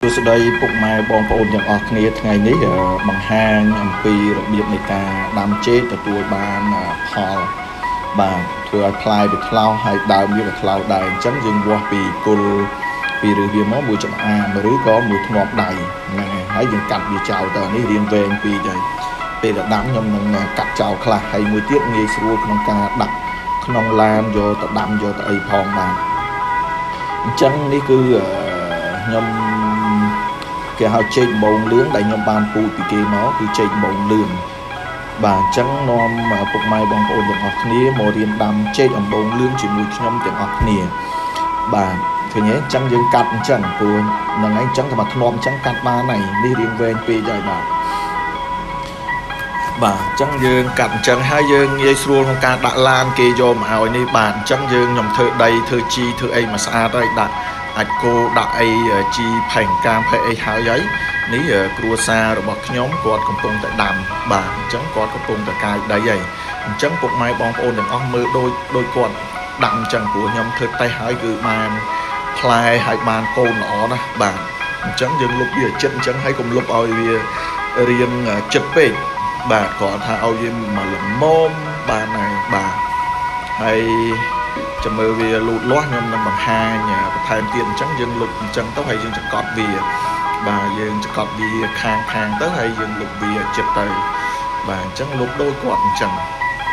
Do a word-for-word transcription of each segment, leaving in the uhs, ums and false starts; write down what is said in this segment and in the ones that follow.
សួស្តីពុកម៉ែបងប្អូនទាំងអស់គ្នាថ្ងៃនេះបង្ហាញអំពីរបៀបនៃការដាំចេកទទួលបានផលបាទធ្វើឲ្យផ្លែវាថ្លោកហើយដើមវាក៏ថ្លោកដែរអញ្ចឹងយើងវាស់ពីគល់ពីឬវាមកមួយចំអាមឬក៏មួយធ្នាប់ដៃហ្នឹងហើយយើងកាត់វាចោលទៅនេះរៀងវែងពីទៅពេលដល់ដាំខ្ញុំនឹងកាត់ចោលខ្លះហើយមួយទៀតងាយស្រួលក្នុងការដាក់ក្នុងឡានយកទៅដាំយកទៅអីផងបាទអញ្ចឹងនេះគឺខ្ញុំគេហៅចេកដំបងលឿងដែលខ្ញុំបានពូជពីគេមកគឺចេកដំបងលឿងបាទអញ្ចឹងនាំពុកម៉ែបងប្អូនទាំងអស់គ្នាមករៀនដាំចេកដំបងលឿងជាមួយខ្ញុំទាំងអស់គ្នាបាទឃើញទេអញ្ចឹងយើងកាត់អញ្ចឹងព្រោះហ្នឹងហើយអញ្ចឹងតែមកធ្នំអញ្ចឹងកាត់បានហើយនេះរៀងវែងពេកហើយបាទបាទអញ្ចឹងយើងកាត់អញ្ចឹងហើយយើងងាយស្រួលក្នុងការដាក់ឡានគេយកមកឲ្យនេះបាទអញ្ចឹងយើងខ្ញុំធ្វើដីធ្វើជីធ្វើអីមកស្អាតហើយដាក់អាចគោដាក់អីជីផែងកាមផែអីហើយហើយនេះគ្រួសាររបស់ខ្ញុំគាត់កំពុងតែដាំបាទអញ្ចឹងគាត់កំពុងតែកាយដីហើយអញ្ចឹងពុកម៉ែបងប្អូនទាំងអស់មើលដូចដូចគាត់ដាំអញ្ចឹងព្រោះខ្ញុំធ្វើតេស្តហើយគឺបានផ្លែហើយបានកូនល្អណាស់បាទអញ្ចឹងយើងលុបវាចិត្តអញ្ចឹងហើយកុំលុបឲ្យវារៀងចិត្តពេកបាទគាត់ថាឲ្យវាមកល្មមបានហើយបាទហើយចាំមើលវាលូតលាស់ខ្ញុំនឹងបង្ហាញបន្ថែមទៀតអញ្ចឹងយើងលុបអញ្ចឹងទៅហើយយើងចកត់វាបាទយើងចកត់វាខាងខាងទៅហើយយើងលុបវាចិត្តទៅបាទអញ្ចឹងលុបដូចគាត់អញ្ចឹង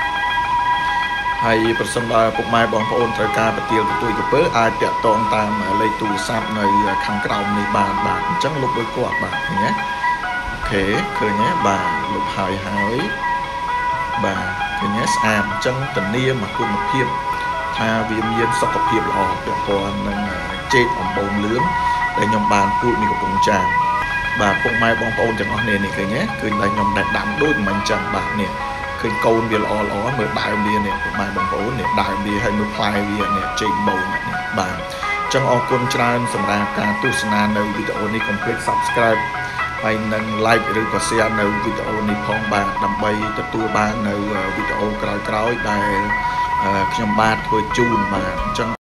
ហើយប្រសិនបើពុកម៉ែបងប្អូនត្រូវការប្រទាលបន្ទួយកពើអាចតាក់ទងតាមលេខទូរស័ព្ទនៅខាងក្រោមនេះបានបាទអញ្ចឹងលុបដូចគាត់បាទឃើញទេអូខេឃើញទេបាទលុបហើយហើយបាទឃើញទេស្អាតអញ្ចឹងធានាមកគុណភាពថាវាមានសុខភាពល្អពាក់ព័ន្ធនឹងចេកអំបូងលឿងដែលខ្ញុំបានពូជនេះកំពុងចាងបាទពុកម៉ែបងប្អូនទាំងអស់គ្នានេះឃើញទេគឺតែខ្ញុំដែលដាំដូចមិនអញ្ចឹងបាទនេះឃើញកូនវាល្អល្អមើលដើមវានេះពុកម៉ែបងប្អូននេះដើមវាហើយមើលផ្លែវានេះចេកអំបូងនេះបាទអញ្ចឹងអរគុណច្រើនសម្រាប់ការទស្សនានៅវីដេអូនេះកុំភ្លេច Subscribe ហើយនឹង Like ឬក៏ Share នៅវីដេអូនេះផងបាទដើម្បីទទួលបាននៅវីដេអូក្រោយៗដែលខ្ញុំបាទធ្វើជូនបាទអញ្ចឹង